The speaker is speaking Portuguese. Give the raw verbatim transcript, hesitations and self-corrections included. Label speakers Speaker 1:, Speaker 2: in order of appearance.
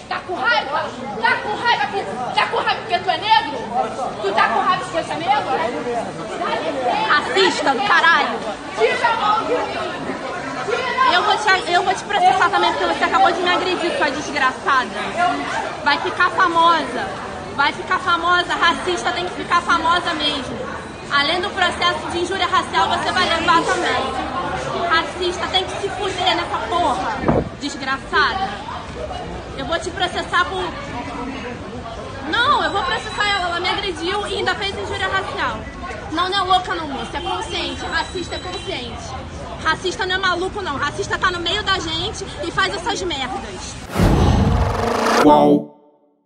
Speaker 1: Tá com raiva? Tá com raiva? Porque, tá com raiva porque tu é negro? Tu tá com raiva porque tu é negro?
Speaker 2: Racista do caralho!
Speaker 1: Tira a mão de mim!
Speaker 2: Eu vou, te, eu vou te processar também porque você acabou de me agredir, sua desgraçada. Vai ficar famosa. Vai ficar famosa. Racista tem que ficar famosa mesmo. Além do processo de injúria racial, você vai levar também. Racista tem que se fuder nessa porra. Desgraçada. Eu vou te processar por... Não, eu vou processar ela. Ela me agrediu e ainda fez injúria racial. Não, não é louca não, moça. É consciente. Racista é consciente. Racista não é maluco não. Racista tá no meio da gente e faz essas merdas.
Speaker 3: Uau.